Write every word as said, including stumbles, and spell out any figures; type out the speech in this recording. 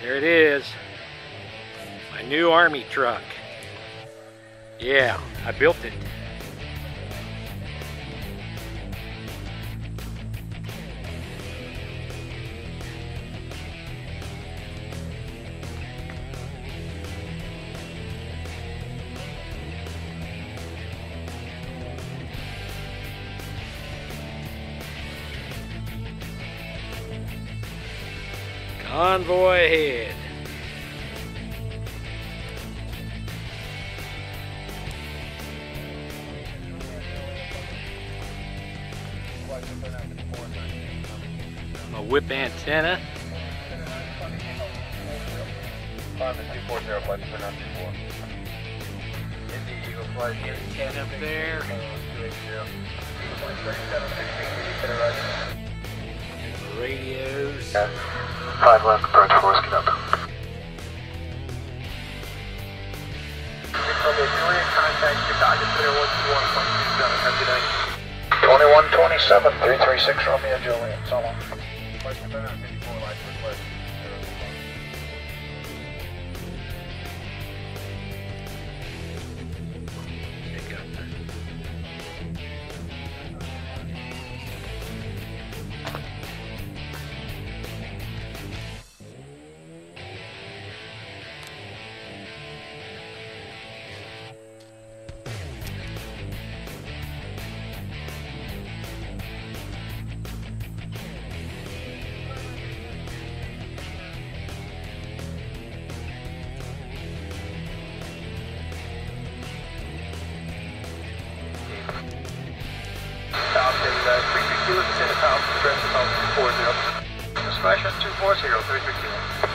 There it is. My new Army truck. Yeah, I built it. Convoy ahead. My whip antenna. Antenna up there. Radios. Five left, approach force, get up. twenty-one twenty-seven, three three six Romeo Juliet, so long. Smash two four zero, three three kilo.